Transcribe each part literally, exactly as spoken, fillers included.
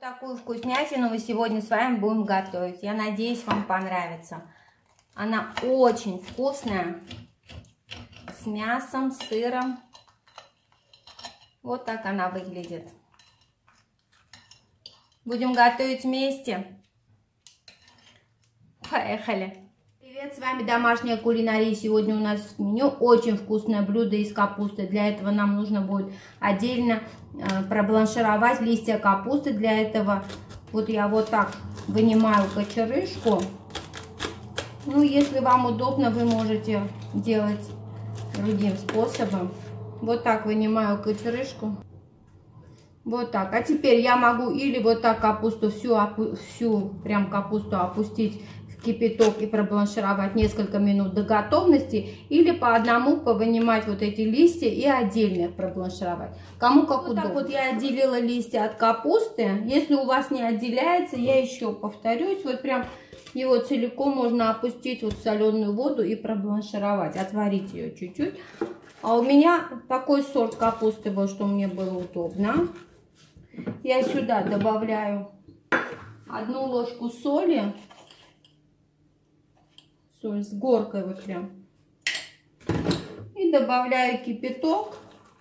Такую вкуснятину мы сегодня с вами будем готовить. Я надеюсь, вам понравится. Она очень вкусная, с мясом, с сыром. Вот так она выглядит. Будем готовить вместе. Поехали! Привет, с вами Домашняя кулинария. Сегодня у нас в меню очень вкусное блюдо из капусты. Для этого нам нужно будет отдельно э, пробланшировать листья капусты. Для этого вот я вот так вынимаю кочерышку. Ну, если вам удобно, вы можете делать другим способом. Вот так вынимаю кочерышку. Вот так. А теперь я могу или вот так капусту всю, всю прям капусту опустить в кипяток и пробланшировать несколько минут до готовности, или по одному повынимать вот эти листья и отдельно их пробланшировать. Кому как вот удобно. Так вот я отделила листья от капусты. Если у вас не отделяется, я еще повторюсь, вот прям его целиком можно опустить вот в соленую воду и пробланшировать, отварить ее чуть-чуть. А у меня такой сорт капусты был, что мне было удобно. Я сюда добавляю одну ложку соли. Соль с горкой вот прям. И добавляю кипяток.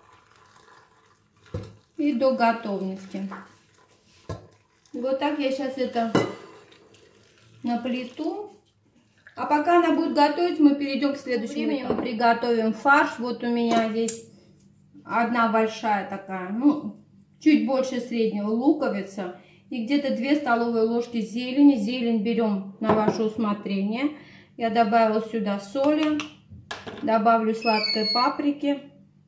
И до готовности. Вот так я сейчас это на плиту. А пока она будет готовить, мы перейдем к следующему времени. Мы приготовим фарш. Вот у меня здесь одна большая такая, ну, чуть больше среднего луковица. И где-то две столовые ложки зелени. Зелень берем на ваше усмотрение. Я добавила сюда соли. Добавлю сладкой паприки.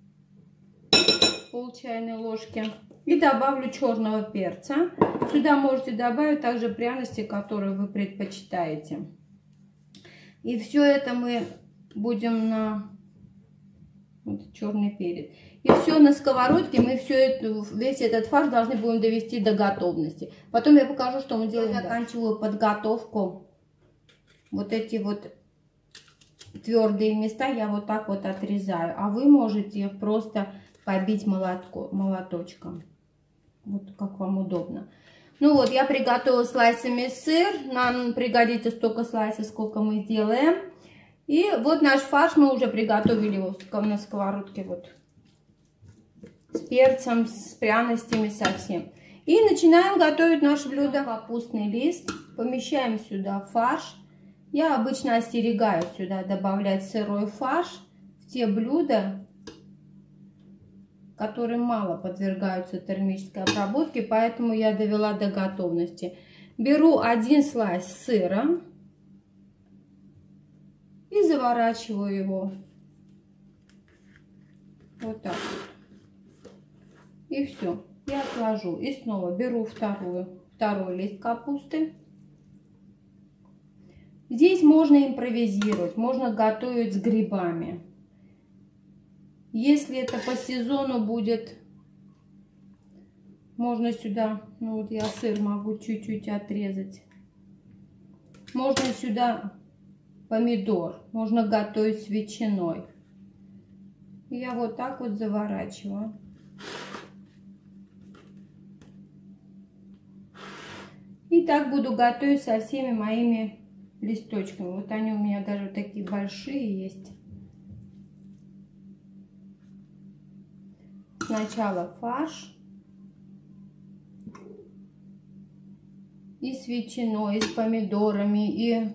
Пол чайной ложки. И добавлю черного перца. Сюда можете добавить также пряности, которые вы предпочитаете. И все это мы будем на вот, черный перец. И все на сковородке мы все это, весь этот фарш должны будем довести до готовности. Потом я покажу, что мы делаем. Я заканчиваю подготовку. Вот эти вот твердые места я вот так вот отрезаю. А вы можете их просто побить молотко, молоточком. Вот как вам удобно. Ну вот, я приготовила слайсами сыр. Нам пригодится столько слайсов, сколько мы делаем. И вот наш фарш мы уже приготовили его на сковородке. Вот. С перцем, с пряностями совсем. И начинаем готовить наше блюдо. Капустный лист. Помещаем сюда фарш. Я обычно остерегаю сюда добавлять сырой фарш в те блюда, которые мало подвергаются термической обработке, поэтому я довела до готовности. Беру один слайс сыра и заворачиваю его вот так вот. И все. И отложу. И снова беру вторую, второй лист капусты. Здесь можно импровизировать, можно готовить с грибами. Если это по сезону будет, можно сюда, ну вот я сыр могу чуть-чуть отрезать. Можно сюда помидор, можно готовить с ветчиной. Я вот так вот заворачиваю. И так буду готовить со всеми моими листочками. Вот они у меня даже такие большие есть. Сначала фарш и с ветчиной, и с помидорами, и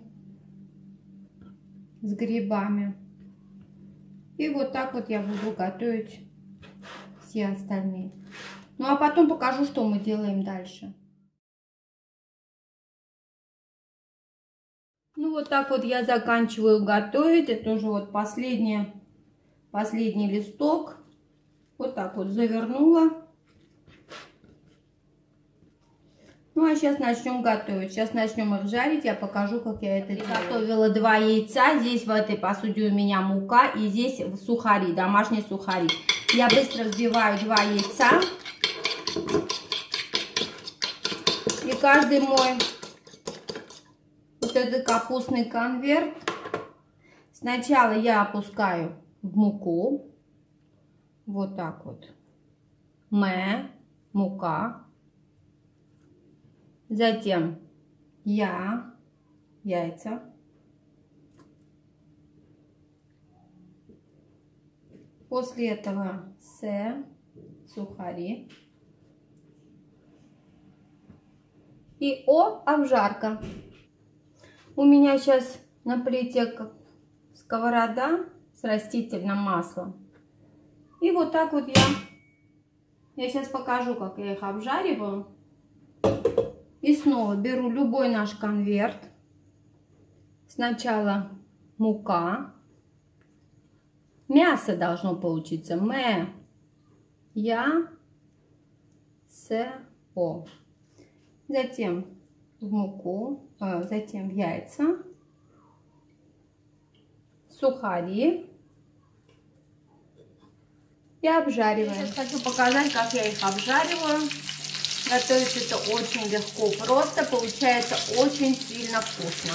с грибами. И вот так вот я буду готовить все остальные. Ну а потом покажу, что мы делаем дальше. Ну вот так вот я заканчиваю готовить. Это уже вот последний, последний листок. Вот так вот завернула. Ну а сейчас начнем готовить. Сейчас начнем их жарить. Я покажу, как я это делаю. Приготовила два яйца. Здесь в этой посуде у меня мука. И здесь сухари, домашние сухари. Я быстро взбиваю два яйца. И каждый мой вот этот капустный конверт сначала я опускаю в муку. Вот так вот. Мэ, мука. Затем я, яйца. После этого с, сухари. И о, обжарка. У меня сейчас на плите сковорода с растительным маслом. И вот так вот я, я сейчас покажу, как я их обжариваю. И снова беру любой наш конверт. Сначала мука. Мясо должно получиться. Мэ, я, с, о. Затем в муку, э, затем в яйца, сухари и обжариваем. Я сейчас хочу показать, как я их обжариваю. Готовить это очень легко, просто получается очень сильно вкусно.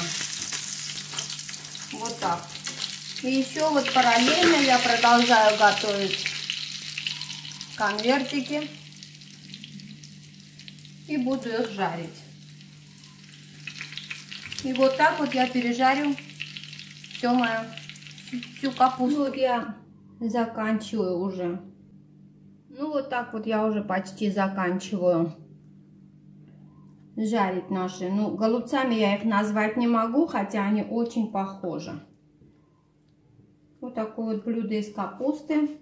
Вот так. И еще вот параллельно я продолжаю готовить конвертики и буду их жарить. И вот так вот я пережарю все мое, всю капусту. Вот я заканчиваю уже. Ну вот так вот я уже почти заканчиваю жарить наши. Ну, голубцами я их назвать не могу, хотя они очень похожи. Вот такое вот блюдо из капусты.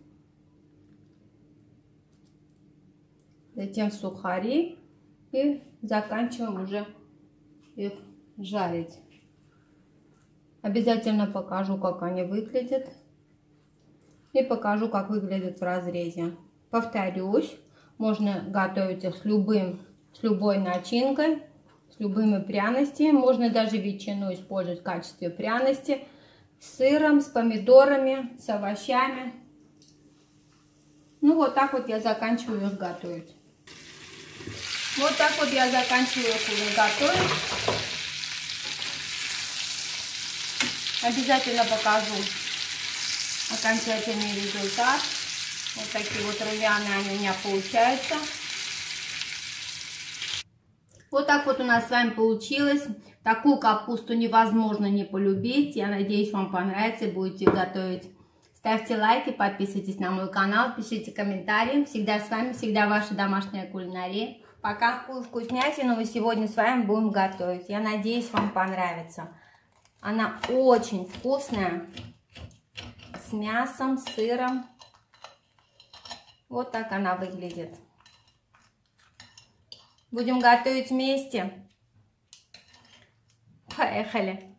Затем сухари. И заканчиваем уже их жарить. Обязательно покажу, как они выглядят. И покажу, как выглядят в разрезе. Повторюсь, можно готовить их с любым, с любой начинкой, с любыми пряностями. Можно даже ветчину использовать в качестве пряности. С сыром, с помидорами, с овощами. Ну вот так вот я заканчиваю их готовить. Вот так вот я заканчиваю их уже готовить. Обязательно покажу окончательный результат. Вот такие вот румяные они у меня получаются. Вот так вот у нас с вами получилось. Такую капусту невозможно не полюбить. Я надеюсь, вам понравится и будете готовить. Ставьте лайки, подписывайтесь на мой канал, пишите комментарии. Всегда с вами, всегда ваша домашняя кулинария. Пока какую вкуснятину мы сегодня с вами будем готовить. Я надеюсь, вам понравится. Она очень вкусная. С мясом, с сыром. Вот так она выглядит. Будем готовить вместе. Поехали!